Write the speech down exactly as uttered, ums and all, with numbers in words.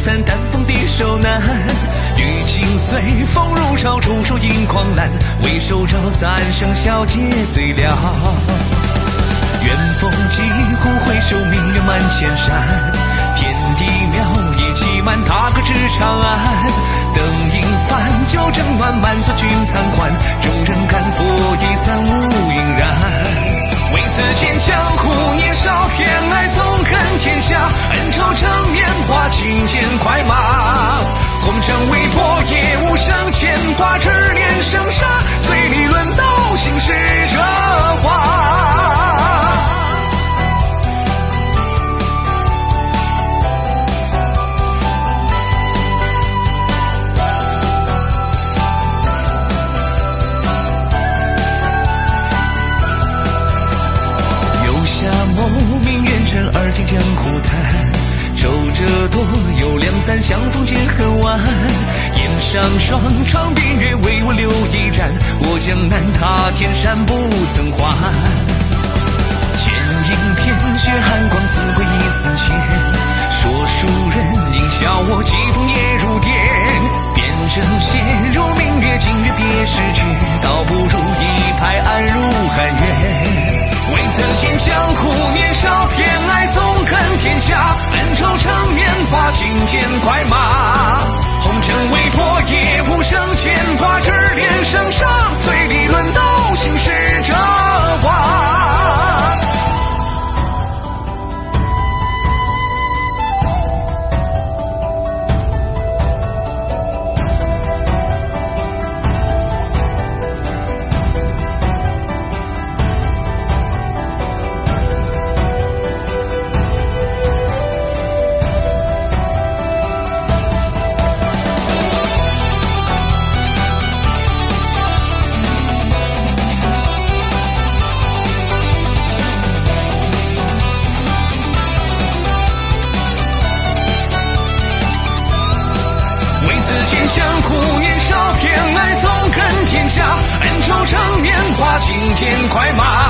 散，丹凤地手难。雨尽随风如潮，出手迎狂澜。为手招三声小姐醉了。远风几乎回首，明月满千山。天地庙也挤满，踏歌至长安。灯影泛，酒正暖，满座君贪欢。众人赶赴一散无影然。为此间江湖年少，偏爱纵横天下。恩仇成年华，尽见快马。红尘未破，也无声牵挂，执念生杀。醉里论道，心事这话。夏某名远尘，而今江湖叹。守着多有两三，相逢皆恨晚。檐上霜，窗边月，为我留一盏。过江南，踏天山，不曾还。剑影片，血寒光，似鬼亦似仙。说书人应笑我，疾风也如电。辨真邪，如明月，今月别时绝。倒不如一拍，安如寒月。为此间江湖年少，偏爱纵横天下。恩仇成年华，尽见快马。红尘未破，也无声牵挂，执念生杀。醉里论道，心事这话。江湖年少，偏爱纵横天下。恩仇成年华，尽见快马。